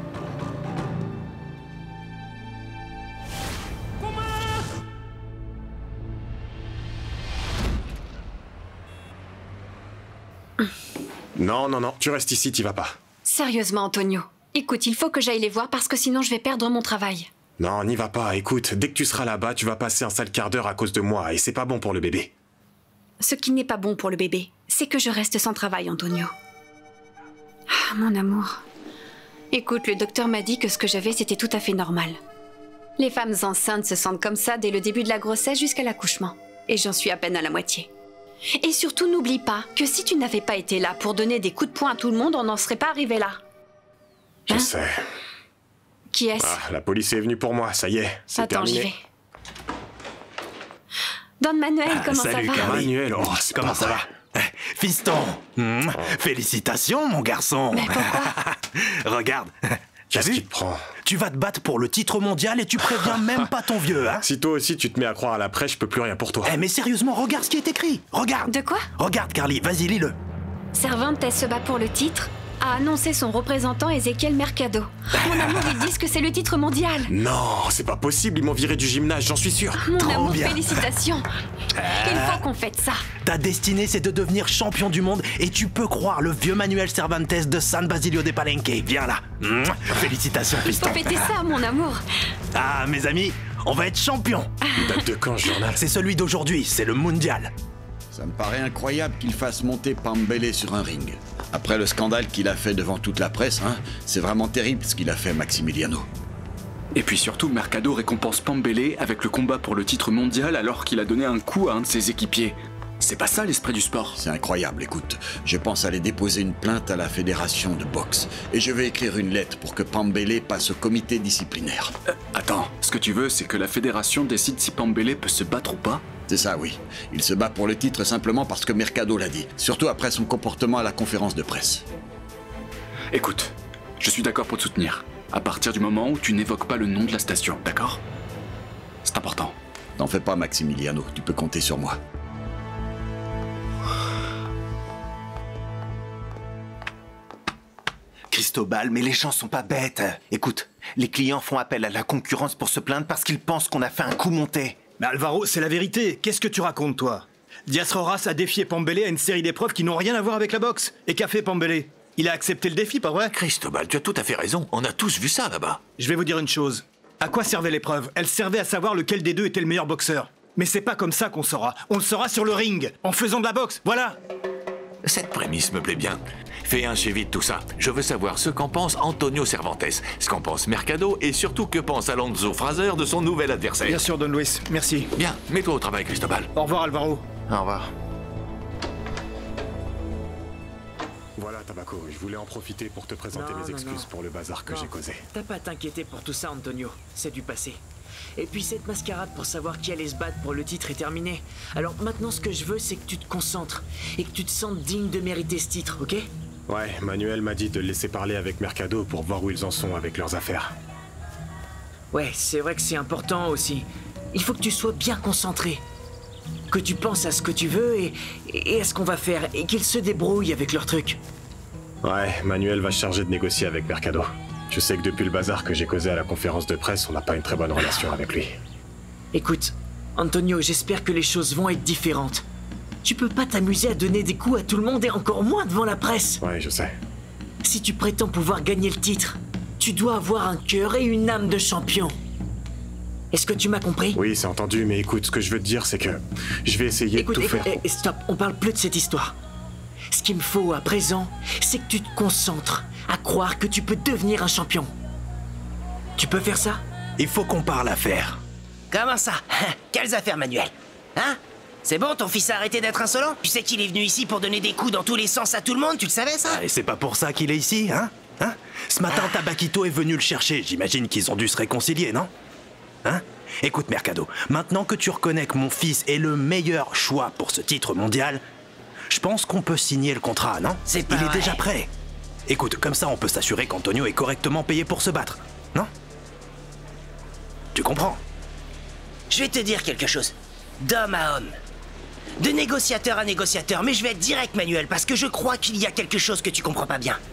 Non, non, non, tu restes ici, t'y vas pas. Sérieusement, Antonio. Écoute, il faut que j'aille les voir parce que sinon je vais perdre mon travail. Non, n'y va pas, écoute, dès que tu seras là-bas, tu vas passer un sale quart d'heure à cause de moi, et c'est pas bon pour le bébé. Ce qui n'est pas bon pour le bébé, c'est que je reste sans travail, Antonio. Ah, mon amour. Écoute, le docteur m'a dit que ce que j'avais, c'était tout à fait normal. Les femmes enceintes se sentent comme ça dès le début de la grossesse jusqu'à l'accouchement. Et j'en suis à peine à la moitié. Et surtout, n'oublie pas que si tu n'avais pas été là pour donner des coups de poing à tout le monde, on n'en serait pas arrivé là. Je Hein? sais. Qui est-ce? Ah, la police est venue pour moi, ça y est, c'est Attends, terminé. j'y vais. Don Manuel, Ah, comment salut, ça va? Carly. Manuel, oh, c'est Comment pas ça vrai. va? Fiston, hmm, félicitations mon garçon. Mais pourquoi? Regarde, t'as Qu'est-ce vu? qui te prend? Tu vas te battre pour le titre mondial et tu préviens même pas ton vieux, hein? Si toi aussi tu te mets à croire à la presse, je peux plus rien pour toi. Eh mais sérieusement, regarde ce qui est écrit. Regarde. De quoi? Regarde Carly, vas-y lis-le. Cervantes se bat pour le titre, a annoncé son représentant Ezequiel Mercado. Mon amour, ils disent que c'est le titre mondial. Non, c'est pas possible, ils m'ont viré du gymnase, j'en suis sûr. Mon Trop amour, bien. félicitations. Il faut qu'on fête ça. Ta destinée, c'est de devenir champion du monde et tu peux croire le vieux Manuel Cervantes de San Basilio de Palenque. Viens là. Mouah. Félicitations, Il fiston. faut fêter ça, mon amour. Ah, mes amis, on va être champion. Date de quand, ce journal? C'est celui d'aujourd'hui, c'est le mondial. Ça me paraît incroyable qu'il fasse monter Pambele sur un ring. Après le scandale qu'il a fait devant toute la presse, hein, c'est vraiment terrible ce qu'il a fait, Maximiliano. Et puis surtout, Mercado récompense Pambele avec le combat pour le titre mondial alors qu'il a donné un coup à un de ses équipiers. C'est pas ça l'esprit du sport. C'est incroyable, écoute. Je pense aller déposer une plainte à la fédération de boxe. Et je vais écrire une lettre pour que Pambele passe au comité disciplinaire. Euh, attends, ce que tu veux, c'est que la fédération décide si Pambele peut se battre ou pas? C'est ça, oui. Il se bat pour le titre simplement parce que Mercado l'a dit. Surtout après son comportement à la conférence de presse. Écoute, je suis d'accord pour te soutenir. À partir du moment où tu n'évoques pas le nom de la station, d'accord? C'est important. T'en fais pas, Maximiliano. Tu peux compter sur moi. Cristobal, mais les gens sont pas bêtes. Écoute, les clients font appel à la concurrence pour se plaindre parce qu'ils pensent qu'on a fait un coup monté. Mais Alvaro, c'est la vérité. Qu'est-ce que tu racontes, toi? Diaz Roras a défié Pambele à une série d'épreuves qui n'ont rien à voir avec la boxe. Et qu'a fait Pambele? Il a accepté le défi, pas vrai? Cristobal, tu as tout à fait raison. On a tous vu ça là-bas. Je vais vous dire une chose. À quoi servait l'épreuve? Elle servait à savoir lequel des deux était le meilleur boxeur. Mais c'est pas comme ça qu'on saura. On le saura sur le ring, en faisant de la boxe. Voilà. Cette prémisse me plaît bien. Fais un suivi de tout ça. Je veux savoir ce qu'en pense Antonio Cervantes, ce qu'en pense Mercado et surtout que pense Alonso Fraser de son nouvel adversaire. Bien sûr, Don Luis. Merci. Bien, mets-toi au travail, Cristobal. Au revoir, Alvaro. Au revoir. Voilà, Tabaco, je voulais en profiter pour te présenter Non, mes non, excuses non. pour le bazar que Non, j'ai causé. T'as pas à t'inquiéter pour tout ça, Antonio. C'est du passé. Et puis cette mascarade pour savoir qui allait se battre pour le titre est terminée. Alors maintenant, ce que je veux, c'est que tu te concentres et que tu te sentes digne de mériter ce titre, ok? Ouais, Manuel m'a dit de le laisser parler avec Mercado pour voir où ils en sont avec leurs affaires. Ouais, c'est vrai que c'est important aussi. Il faut que tu sois bien concentré. Que tu penses à ce que tu veux et, et à ce qu'on va faire. Et qu'ils se débrouillent avec leurs trucs. Ouais, Manuel va se charger de négocier avec Mercado. Je sais que depuis le bazar que j'ai causé à la conférence de presse, on n'a pas une très bonne relation avec lui. Écoute, Antonio, j'espère que les choses vont être différentes. Tu peux pas t'amuser à donner des coups à tout le monde et encore moins devant la presse. Ouais, je sais. Si tu prétends pouvoir gagner le titre, tu dois avoir un cœur et une âme de champion. Est-ce que tu m'as compris? Oui, c'est entendu, mais écoute, ce que je veux te dire, c'est que je vais essayer Écoute, de tout écoute, faire. eh, stop, on parle plus de cette histoire. Ce qu'il me faut à présent, c'est que tu te concentres à croire que tu peux devenir un champion. Tu peux faire ça? Il faut qu'on parle affaires. Comment ça? Quelles affaires, Manuel? Hein? C'est bon, ton fils a arrêté d'être insolent? Tu sais qu'il est venu ici pour donner des coups dans tous les sens à tout le monde, tu le savais ça? Ah, et c'est pas pour ça qu'il est ici, hein? Hein? Ce matin, Tabaquito est venu le chercher. J'imagine qu'ils ont dû se réconcilier, non? Hein? Écoute, Mercado, maintenant que tu reconnais que mon fils est le meilleur choix pour ce titre mondial, je pense qu'on peut signer le contrat, non? C'est pas Il est vrai. déjà prêt. Écoute, comme ça, on peut s'assurer qu'Antonio est correctement payé pour se battre, non? Tu comprends? Je vais te dire quelque chose. D'homme à homme. De négociateur à négociateur. Mais je vais être direct, Manuel, parce que je crois qu'il y a quelque chose que tu comprends pas bien.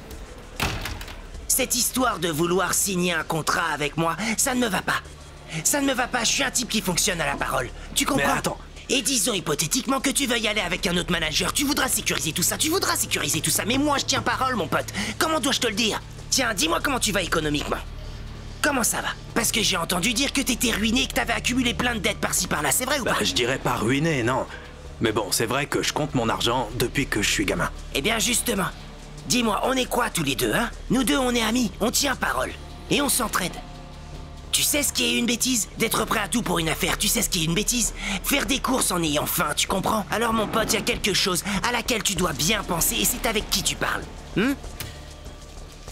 Cette histoire de vouloir signer un contrat avec moi, ça ne me va pas. Ça ne me va pas, je suis un type qui fonctionne à la parole. Tu comprends? Mais attends. Et disons hypothétiquement que tu veuilles aller avec un autre manager, tu voudras sécuriser tout ça, tu voudras sécuriser tout ça, mais moi je tiens parole, mon pote. Comment dois-je te le dire? Tiens, dis-moi comment tu vas économiquement. Comment ça va? Parce que j'ai entendu dire que t'étais ruiné et que t'avais accumulé plein de dettes par-ci par-là, c'est vrai ou Bah, pas? je dirais pas ruiné, non. Mais bon, c'est vrai que je compte mon argent depuis que je suis gamin. Eh bien justement, dis-moi, on est quoi tous les deux, hein? Nous deux, on est amis, on tient parole. Et on s'entraide. Tu sais ce qui est une bêtise? D'être prêt à tout pour une affaire, tu sais ce qui est une bêtise? Faire des courses en ayant faim, tu comprends? Alors mon pote, il y a quelque chose à laquelle tu dois bien penser et c'est avec qui tu parles. Hmm?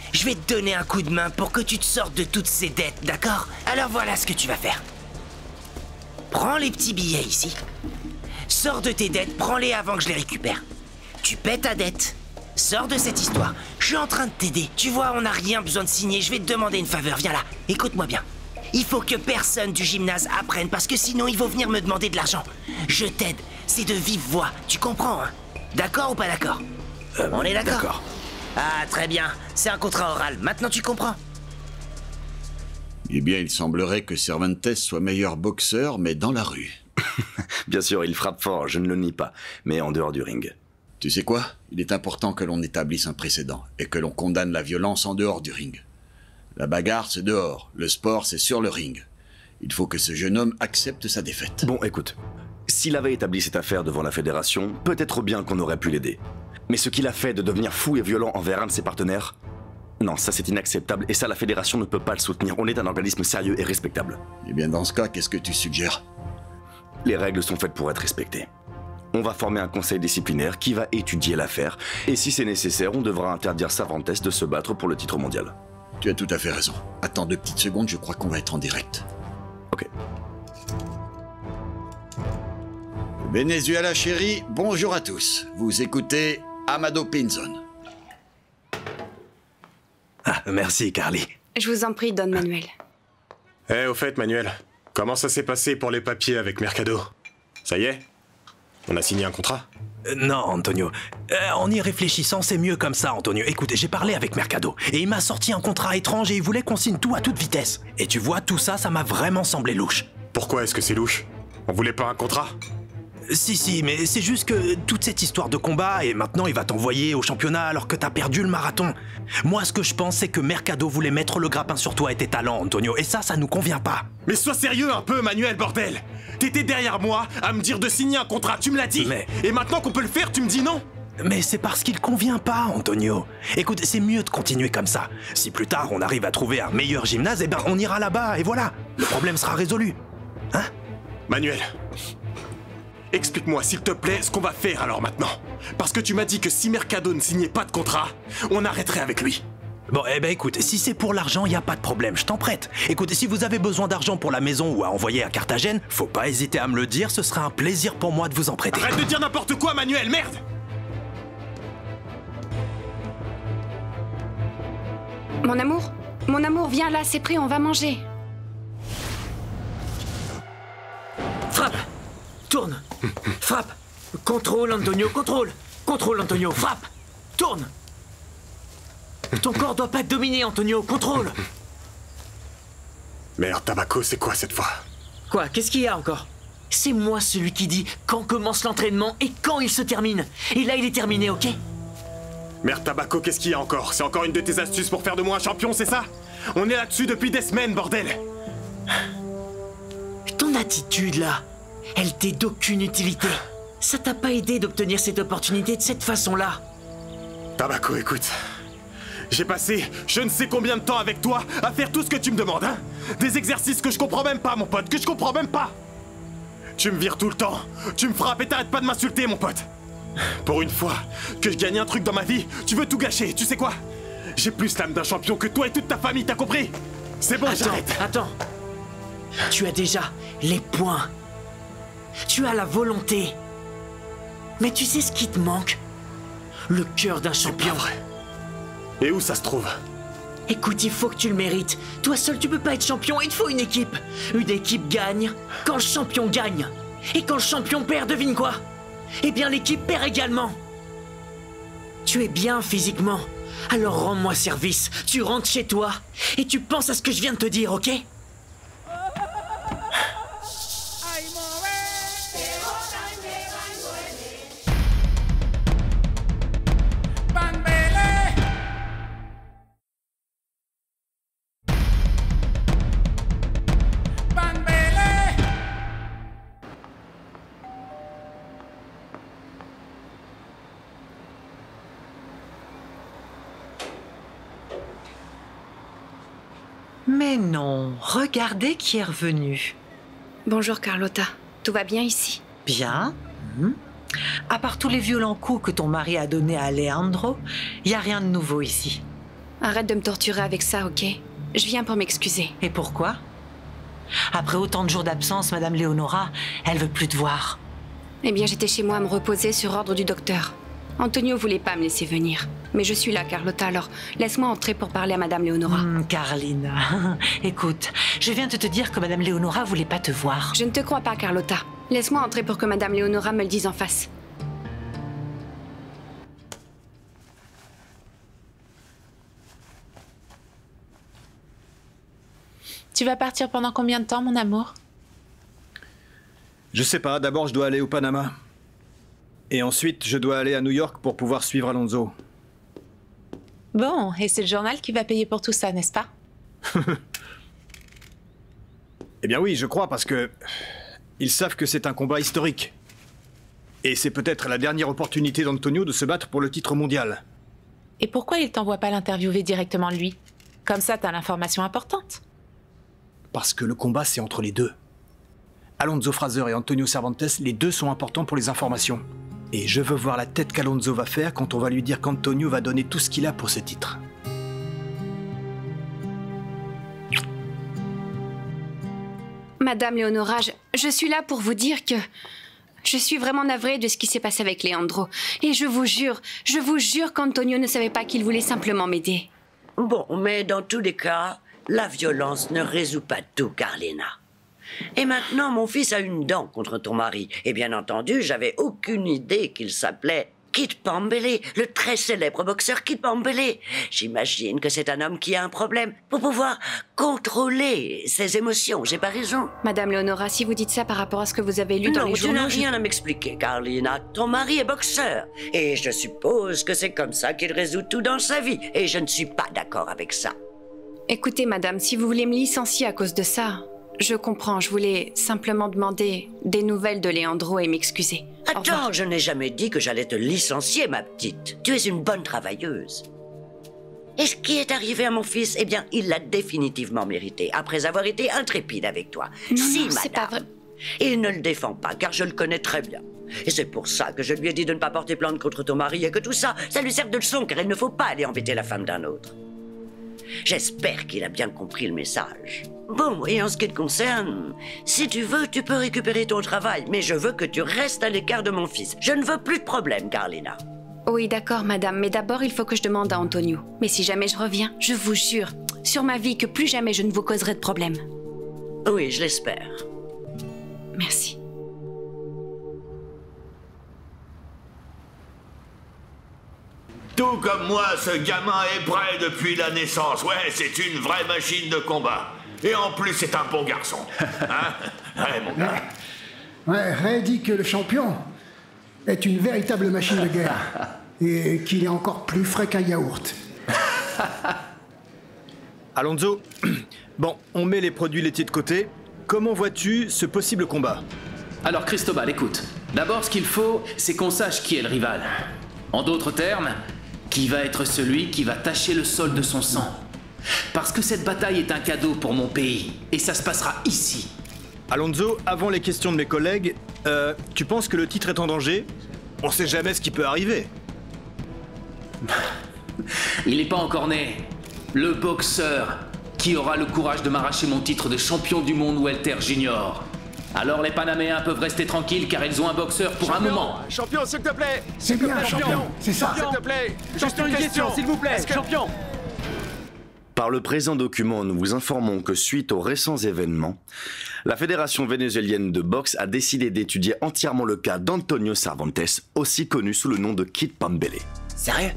Je vais te donner un coup de main pour que tu te sortes de toutes ces dettes, d'accord? Alors voilà ce que tu vas faire. Prends les petits billets ici. Sors de tes dettes, prends-les avant que je les récupère. Tu paies ta dette. Sors de cette histoire. Je suis en train de t'aider. Tu vois, on n'a rien besoin de signer. Je vais te demander une faveur. Viens là. Écoute-moi bien. Il faut que personne du gymnase apprenne parce que sinon ils vont venir me demander de l'argent. Je t'aide. C'est de vive voix. Tu comprends, hein? D'accord ou pas d'accord? euh, On est d'accord? D'accord. Ah, très bien. C'est un contrat oral. Maintenant, tu comprends? Eh bien, il semblerait que Cervantes soit meilleur boxeur, mais dans la rue. Bien sûr, il frappe fort, je ne le nie pas, mais en dehors du ring. Tu sais quoi? Il est important que l'on établisse un précédent et que l'on condamne la violence en dehors du ring. La bagarre, c'est dehors. Le sport, c'est sur le ring. Il faut que ce jeune homme accepte sa défaite. Bon, écoute, s'il avait établi cette affaire devant la fédération, peut-être bien qu'on aurait pu l'aider. Mais ce qu'il a fait de devenir fou et violent envers un de ses partenaires, non, ça c'est inacceptable et ça la fédération ne peut pas le soutenir. On est un organisme sérieux et respectable. Eh bien dans ce cas, qu'est-ce que tu suggères? Les règles sont faites pour être respectées. On va former un conseil disciplinaire qui va étudier l'affaire et si c'est nécessaire, on devra interdire Cervantes de se battre pour le titre mondial. Tu as tout à fait raison. Attends deux petites secondes, je crois qu'on va être en direct. Ok. Venezuela chérie, bonjour à tous. Vous écoutez Amado Pinzon. Ah, merci, Carly. Je vous en prie, Don Manuel. Eh, au fait, Manuel, comment ça s'est passé pour les papiers avec Mercado? Ça y est? On a signé un contrat? Euh, non, Antonio. Euh, en y réfléchissant, c'est mieux comme ça, Antonio. Écoute, j'ai parlé avec Mercado et il m'a sorti un contrat étrange et il voulait qu'on signe tout à toute vitesse. Et tu vois, tout ça, ça m'a vraiment semblé louche. Pourquoi est-ce que c'est louche? On voulait pas un contrat? Si, si, mais c'est juste que toute cette histoire de combat, et maintenant il va t'envoyer au championnat alors que t'as perdu le marathon. Moi, ce que je pense, c'est que Mercado voulait mettre le grappin sur toi et tes talents, Antonio, et ça, ça nous convient pas. Mais sois sérieux un peu, Manuel, bordel! T'étais derrière moi à me dire de signer un contrat, tu me l'as dit! Mais... Et maintenant qu'on peut le faire, tu me dis non? Mais c'est parce qu'il convient pas, Antonio. Écoute, c'est mieux de continuer comme ça. Si plus tard on arrive à trouver un meilleur gymnase, eh ben on ira là-bas, et voilà. Le problème sera résolu. Hein? Manuel, explique-moi, s'il te plaît, ce qu'on va faire alors maintenant. Parce que tu m'as dit que si Mercado ne signait pas de contrat, on arrêterait avec lui. Bon, eh ben écoute, si c'est pour l'argent, y a pas de problème, je t'en prête. Écoute, si vous avez besoin d'argent pour la maison ou à envoyer à Carthagène, faut pas hésiter à me le dire, ce sera un plaisir pour moi de vous en prêter. Arrête de dire n'importe quoi, Manuel, merde! Mon amour, mon amour, viens là, c'est prêt, on va manger. Frappe! Tourne! Frappe! Contrôle, Antonio, contrôle! Contrôle, Antonio, frappe! Tourne! Ton corps doit pas te dominer, Antonio, contrôle! Merde, Tabaco, c'est quoi cette fois? Quoi? Qu'est-ce qu'il y a encore? C'est moi celui qui dit quand commence l'entraînement et quand il se termine. Et là, il est terminé, ok? Merde, Tabaco, qu'est-ce qu'il y a encore? C'est encore une de tes astuces pour faire de moi un champion, c'est ça? On est là-dessus depuis des semaines, bordel! Ton attitude, là, elle t'est d'aucune utilité. Ça t'a pas aidé d'obtenir cette opportunité de cette façon-là. Tabaco, écoute. J'ai passé je ne sais combien de temps avec toi à faire tout ce que tu me demandes, hein? Des exercices que je comprends même pas, mon pote, que je comprends même pas! Tu me vires tout le temps, tu me frappes et t'arrêtes pas de m'insulter, mon pote! Pour une fois que je gagne un truc dans ma vie, tu veux tout gâcher, tu sais quoi? J'ai plus l'âme d'un champion que toi et toute ta famille, t'as compris? C'est bon, j'arrête! Attends, tu as déjà les points. Tu as la volonté. Mais tu sais ce qui te manque? Le cœur d'un champion. Et où ça se trouve? Écoute, il faut que tu le mérites. Toi seul, tu peux pas être champion, il te faut une équipe. Une équipe gagne quand le champion gagne. Et quand le champion perd, devine quoi? Eh bien, l'équipe perd également. Tu es bien physiquement. Alors rends-moi service. Tu rentres chez toi et tu penses à ce que je viens de te dire, ok? Mais non, regardez qui est revenu. Bonjour Carlotta, tout va bien ici? Bien. Mmh. À part tous les violents coups que ton mari a donnés à Leandro, il n'y a rien de nouveau ici. Arrête de me torturer avec ça, ok? Je viens pour m'excuser. Et pourquoi? Après autant de jours d'absence, Madame Leonora, elle veut plus te voir. Eh bien, j'étais chez moi à me reposer sur ordre du docteur. Antonio voulait pas me laisser venir. Mais je suis là, Carlotta, alors laisse-moi entrer pour parler à Madame Leonora. Hum, Carlina, écoute, je viens de te dire que Madame Leonora voulait pas te voir. Je ne te crois pas, Carlotta. Laisse-moi entrer pour que Madame Leonora me le dise en face. Tu vas partir pendant combien de temps, mon amour? Je sais pas, d'abord je dois aller au Panama. Et ensuite, je dois aller à New York pour pouvoir suivre Alonso. Bon, et c'est le journal qui va payer pour tout ça, n'est-ce pas? Eh bien oui, je crois, parce que... ils savent que c'est un combat historique. Et c'est peut-être la dernière opportunité d'Antonio de se battre pour le titre mondial. Et pourquoi il t'envoie pas l'interviewer directement lui? Comme ça, t'as l'information importante. Parce que le combat, c'est entre les deux. Alonso Fraser et Antonio Cervantes, les deux sont importants pour les informations. Et je veux voir la tête qu'Alonso va faire quand on va lui dire qu'Antonio va donner tout ce qu'il a pour ce titre. Madame Leonora, je, je suis là pour vous dire que... je suis vraiment navrée de ce qui s'est passé avec Leandro. Et je vous jure, je vous jure qu'Antonio ne savait pas qu'il voulait simplement m'aider. Bon, mais dans tous les cas, la violence ne résout pas tout, Carlina. Et maintenant, mon fils a une dent contre ton mari. Et bien entendu, j'avais aucune idée qu'il s'appelait Kit Pambele, le très célèbre boxeur Kit Pambele. J'imagine que c'est un homme qui a un problème pour pouvoir contrôler ses émotions. J'ai pas raison? Madame Leonora, si vous dites ça par rapport à ce que vous avez lu dans les journaux... Non, tu n'as je... rien à m'expliquer, Carlina. Ton mari est boxeur. Et je suppose que c'est comme ça qu'il résout tout dans sa vie. Et je ne suis pas d'accord avec ça. Écoutez, madame, si vous voulez me licencier à cause de ça... je comprends, je voulais simplement demander des nouvelles de Leandro et m'excuser. Attends, je n'ai jamais dit que j'allais te licencier, ma petite. Tu es une bonne travailleuse. Et ce qui est arrivé à mon fils, eh bien, il l'a définitivement mérité, après avoir été intrépide avec toi. Non, si, non, madame. c'est pas vrai. Il ne le défend pas, car je le connais très bien. Et c'est pour ça que je lui ai dit de ne pas porter plainte contre ton mari et que tout ça, ça lui sert de leçon, car il ne faut pas aller embêter la femme d'un autre. J'espère qu'il a bien compris le message. Bon, et en ce qui te concerne, si tu veux, tu peux récupérer ton travail, mais je veux que tu restes à l'écart de mon fils. Je ne veux plus de problème, Carlina. Oui, d'accord, madame, mais d'abord, il faut que je demande à Antonio. Mais si jamais je reviens, je vous jure, sur ma vie, que plus jamais je ne vous causerai de problème. Oui, je l'espère. Merci. Tout comme moi, ce gamin est prêt depuis la naissance. Ouais, c'est une vraie machine de combat. Et en plus, c'est un bon garçon. Hein? Ouais, mon gars. Ouais, Ray dit que le champion est une véritable machine de guerre. Et qu'il est encore plus frais qu'un yaourt. Alonso, bon, on met les produits laitiers de côté. Comment vois-tu ce possible combat? Alors Cristobal, écoute. D'abord, ce qu'il faut, c'est qu'on sache qui est le rival. En d'autres termes, qui va être celui qui va tacher le sol de son sang. Parce que cette bataille est un cadeau pour mon pays, et ça se passera ici. Alonso, avant les questions de mes collègues, euh, tu penses que le titre est en danger? On sait jamais ce qui peut arriver. Il n'est pas encore né. Le boxeur qui aura le courage de m'arracher mon titre de champion du monde welter junior. Alors les Panaméens peuvent rester tranquilles car ils ont un boxeur pour champion, un moment. Champion, s'il te plaît. C'est bien, plaît, champion. C'est ça. S'il te plaît. Juste une question, s'il vous plaît, que... champion. Par le présent document, nous vous informons que suite aux récents événements, la Fédération vénézuélienne de boxe a décidé d'étudier entièrement le cas d'Antonio Cervantes, aussi connu sous le nom de Kit Pambele. Sérieux?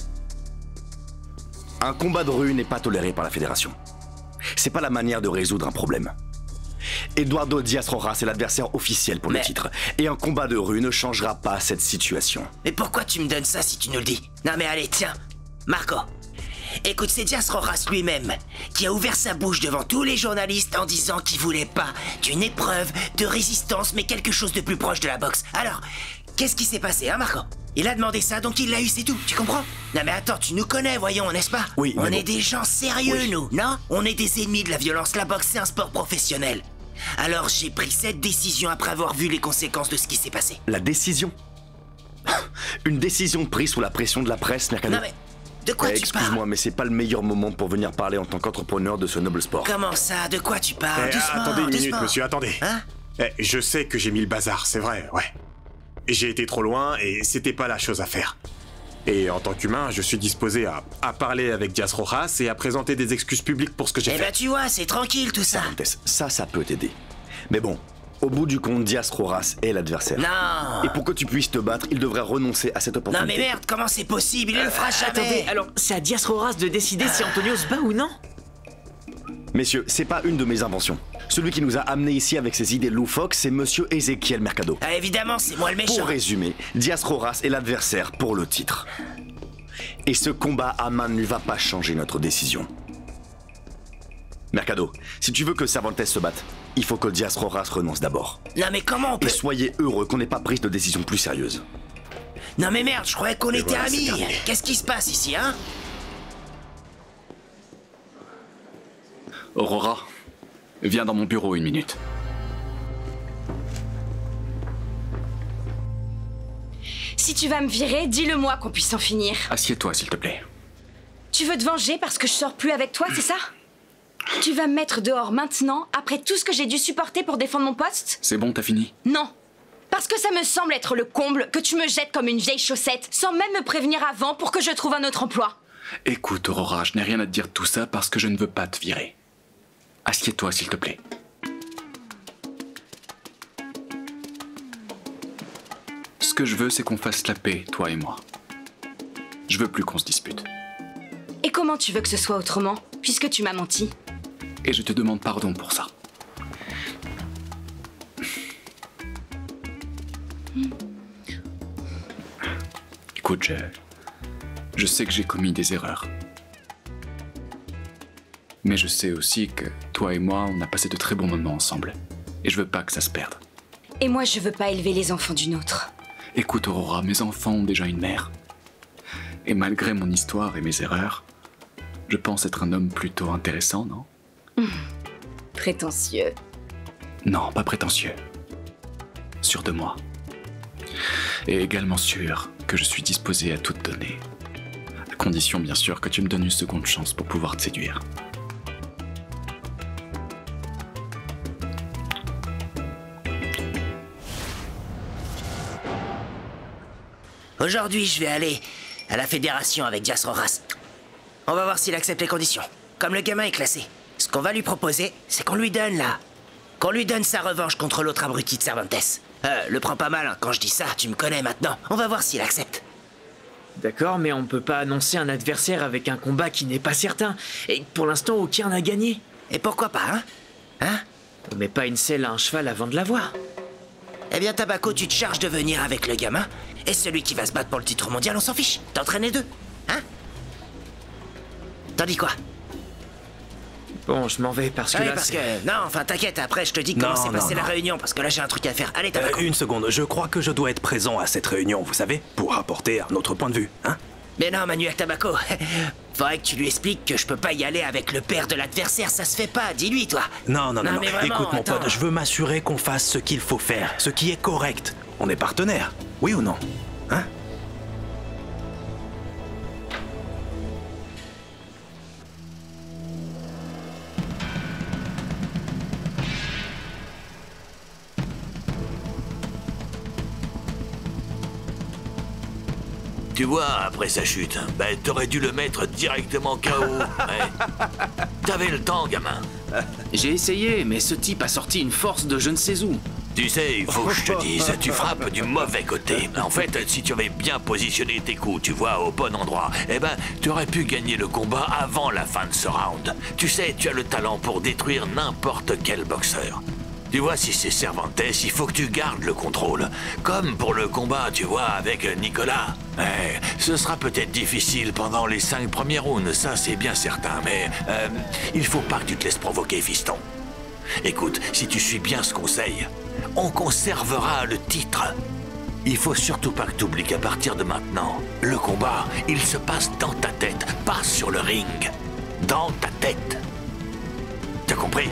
Un combat de rue n'est pas toléré par la Fédération. C'est pas la manière de résoudre un problème. Eduardo Diaz Rojas est l'adversaire officiel pour Mais... le titre. Et un combat de rue ne changera pas cette situation. Mais pourquoi tu me donnes ça si tu nous le dis? Non mais allez, tiens, Marco. Écoute, c'est Diaz Rojas lui-même qui a ouvert sa bouche devant tous les journalistes en disant qu'il voulait pas d'une épreuve de résistance, mais quelque chose de plus proche de la boxe. Alors, qu'est-ce qui s'est passé, hein, Marco? Il a demandé ça, donc il l'a eu, c'est tout, tu comprends? Non mais attends, tu nous connais, voyons, n'est-ce pas? Oui, On mais est bon. des gens sérieux, Oui. nous, non? On est des ennemis de la violence, la boxe, c'est un sport professionnel. Alors j'ai pris cette décision après avoir vu les conséquences de ce qui s'est passé. La décision? Une décision prise sous la pression de la presse, Mercado? Non mais... De quoi Eh, tu parles? Excuse-moi, mais c'est pas le meilleur moment pour venir parler en tant qu'entrepreneur de ce noble sport. Comment ça? De quoi tu parles? Eh, Doucement, attendez une minute, doucement. monsieur, attendez. Hein? Eh, je sais que j'ai mis le bazar, c'est vrai, ouais. J'ai été trop loin et c'était pas la chose à faire. Et en tant qu'humain, je suis disposé à, à parler avec Diaz Rojas et à présenter des excuses publiques pour ce que j'ai Eh fait. ben tu vois, c'est tranquille tout ça. Cervantes, ça, ça peut t'aider. Mais bon, au bout du compte, Diaz Rojas est l'adversaire. Non. Et pour que tu puisses te battre, il devrait renoncer à cette Non opportunité. mais merde, comment c'est possible? Il le fera jamais. Attendez, alors c'est à Diaz Rojas de décider si Antonio se bat ou non? Messieurs, c'est pas une de mes inventions. Celui qui nous a amenés ici avec ses idées loufoques, c'est monsieur Ezequiel Mercado. Ah, évidemment, c'est moi le méchant. Pour résumer, Diaz Rojas est l'adversaire pour le titre. Et ce combat à main ne va pas changer notre décision. Mercado, si tu veux que Cervantes se batte, il faut que Diaz Rojas renonce d'abord. Non mais comment on peut... Et soyez heureux qu'on n'ait pas pris de décision plus sérieuse. Non mais merde, je croyais qu'on Et était voilà, c'est amis. terminé. Qu'est-ce qui se passe ici, hein? Aurora, viens dans mon bureau une minute. Si tu vas me virer, dis-le-moi qu'on puisse en finir. Assieds-toi, s'il te plaît. Tu veux te venger parce que je sors plus avec toi, c'est ça? Tu vas me mettre dehors maintenant, après tout ce que j'ai dû supporter pour défendre mon poste? C'est bon, t'as fini? Non. Parce que ça me semble être le comble que tu me jettes comme une vieille chaussette, sans même me prévenir avant pour que je trouve un autre emploi. Écoute, Aurora, je n'ai rien à te dire de tout ça parce que je ne veux pas te virer. Assieds-toi, s'il te plaît. Ce que je veux, c'est qu'on fasse la paix, toi et moi. Je veux plus qu'on se dispute. Et comment tu veux que ce soit autrement, puisque tu m'as menti? Et je te demande pardon pour ça. Écoute, je... Je sais que j'ai commis des erreurs. Mais je sais aussi que toi et moi, on a passé de très bons moments ensemble. Et je veux pas que ça se perde. Et moi, je veux pas élever les enfants d'une autre. Écoute, Aurora, mes enfants ont déjà une mère. Et malgré mon histoire et mes erreurs, je pense être un homme plutôt intéressant, non? Hum, prétentieux. Non, pas prétentieux. Sûr de moi. Et également sûr que je suis disposé à tout te donner. À condition, bien sûr, que tu me donnes une seconde chance pour pouvoir te séduire. Aujourd'hui, je vais aller à la fédération avec Diaz Rojas. On va voir s'il accepte les conditions. Comme le gamin est classé, ce qu'on va lui proposer, c'est qu'on lui donne là. Qu'on lui donne sa revanche contre l'autre abruti de Cervantes. Euh, le prends pas mal, hein. Quand je dis ça, tu me connais maintenant. On va voir s'il accepte. D'accord, mais on peut pas annoncer un adversaire avec un combat qui n'est pas certain. Et pour l'instant, aucun n'a gagné. Et pourquoi pas, hein? Hein? On met pas une selle à un cheval avant de l'avoir. Eh bien, Tabaco, tu te charges de venir avec le gamin. Et celui qui va se battre pour le titre mondial, on s'en fiche. T'entraînes les deux, hein? T'en dis quoi? Bon, je m'en vais parce que Oui, là, parce c'est- que... Non, enfin, t'inquiète, après, je te dis comment Non, s'est non, passée la non. réunion, parce que là, j'ai un truc à faire. Allez, Tabaco. Euh, une seconde, je crois que je dois être présent à cette réunion, vous savez, pour apporter un autre point de vue, hein? Mais non, Manuel Tabaco. Faudrait que tu lui expliques que je peux pas y aller avec le père de l'adversaire, ça se fait pas, dis-lui, toi. Non, non, non, non. mais vraiment, Écoute, mon attends. pote, je veux m'assurer qu'on fasse ce qu'il faut faire, ce qui est correct. On est partenaires, oui ou non? Hein? Tu vois, après sa chute, ben t'aurais dû le mettre directement K O. Ouais. T'avais le temps, gamin. J'ai essayé, mais ce type a sorti une force de je ne sais où. Tu sais, il faut que je te dise, tu frappes du mauvais côté. En fait, si tu avais bien positionné tes coups, tu vois, au bon endroit, eh ben, tu aurais pu gagner le combat avant la fin de ce round. Tu sais, tu as le talent pour détruire n'importe quel boxeur. Tu vois, si c'est Cervantes, il faut que tu gardes le contrôle. Comme pour le combat, tu vois, avec Nicolas. Ouais, ce sera peut-être difficile pendant les cinq premiers rounds, ça c'est bien certain, mais euh, il faut pas que tu te laisses provoquer, fiston. Écoute, si tu suis bien ce conseil, on conservera le titre. Il faut surtout pas que tu oublies qu'à partir de maintenant, le combat, il se passe dans ta tête, pas sur le ring. Dans ta tête. T'as compris?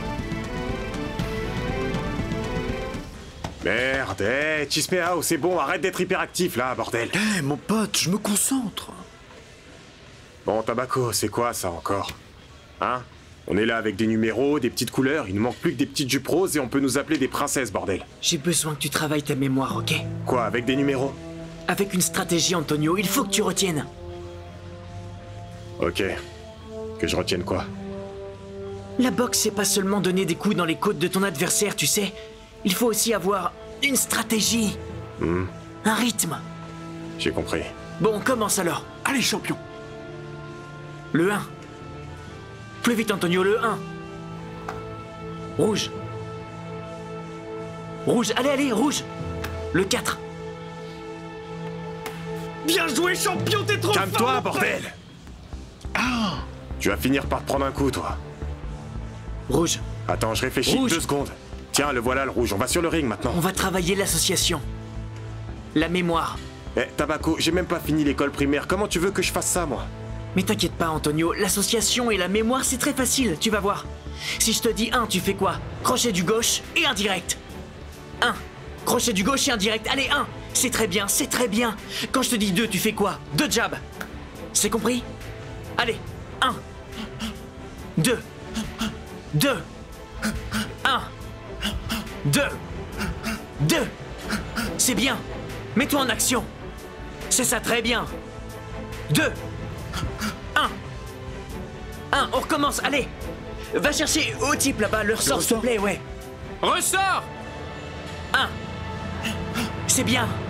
Merde, hé, Chismeao, c'est bon, arrête d'être hyperactif là, bordel. Hé, mon pote, je me concentre. Bon, Tabaco, c'est quoi ça encore? Hein? On est là avec des numéros, des petites couleurs, il ne manque plus que des petites jupes roses et on peut nous appeler des princesses, bordel. J'ai besoin que tu travailles ta mémoire, ok? Quoi, avec des numéros? Avec une stratégie, Antonio, il faut que tu retiennes. Ok. Que je retienne quoi? La boxe, c'est pas seulement donner des coups dans les côtes de ton adversaire, tu sais. Il faut aussi avoir une stratégie. Hmm, Un rythme. j'ai compris. Bon, on commence alors. Allez, champion. Le un. Plus vite, Antonio, le un. Rouge. Rouge, allez, allez, rouge. Le quatre. Bien joué, champion, t'es trop fort. Calme-toi, mon bordel! frère. Ah, tu vas finir par te prendre un coup, toi. Rouge. Attends, je réfléchis Rouge. deux secondes. Tiens, le voilà, le rouge. On va sur le ring maintenant. On va travailler l'association. La mémoire. Eh, Tabaco, j'ai même pas fini l'école primaire. Comment tu veux que je fasse ça, moi? Mais t'inquiète pas, Antonio, l'association et la mémoire, c'est très facile, tu vas voir. Si je te dis un, tu fais quoi? Crochet du gauche et un direct. Un. Crochet du gauche et un direct. Allez, un. C'est très bien, c'est très bien. Quand je te dis deux, tu fais quoi? Deux jabs. C'est compris? Allez, un. Deux. Deux. Un. Deux. Deux. C'est bien. Mets-toi en action. C'est ça, très bien. Deux. Un. Un, on recommence, allez. Va chercher au type là-bas, le ressort, s'il te plaît, ouais. Ressort! Un. C'est bien.